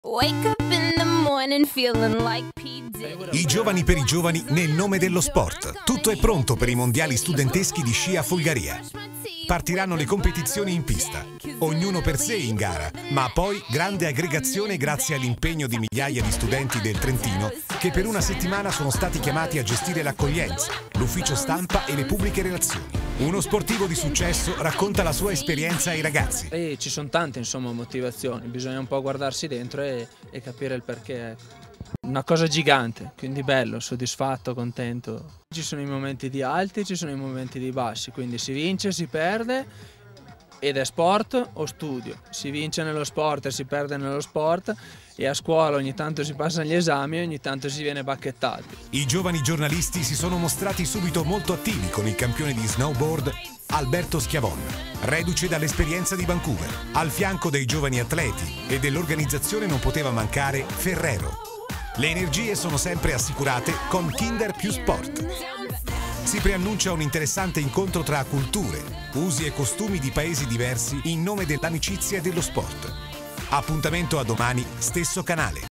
Wake up in the morning feeling like P. Diddy. I giovani per i giovani nel nome dello sport. Tutto è pronto per i mondiali studenteschi di sci a Folgaria. Partiranno le competizioni in pista, ognuno per sé in gara, ma poi grande aggregazione grazie all'impegno di migliaia di studenti del Trentino che per una settimana sono stati chiamati a gestire l'accoglienza, l'ufficio stampa e le pubbliche relazioni. Uno sportivo di successo racconta la sua esperienza ai ragazzi. Ci sono tante motivazioni, bisogna un po' guardarsi dentro e capire il perché. Una cosa gigante, quindi bello, soddisfatto, contento. Ci sono i momenti di alti, ci sono i momenti di bassi, quindi si vince, si perde ed è sport o studio. Si vince nello sport e si perde nello sport e a scuola ogni tanto si passano gli esami e ogni tanto si viene bacchettati. I giovani giornalisti si sono mostrati subito molto attivi con il campione di snowboard Alberto Schiavon, reduce dall'esperienza di Vancouver. Al fianco dei giovani atleti e dell'organizzazione non poteva mancare Ferrero. Le energie sono sempre assicurate con Kinder più Sport. Si preannuncia un interessante incontro tra culture, usi e costumi di paesi diversi in nome dell'amicizia e dello sport. Appuntamento a domani, stesso canale.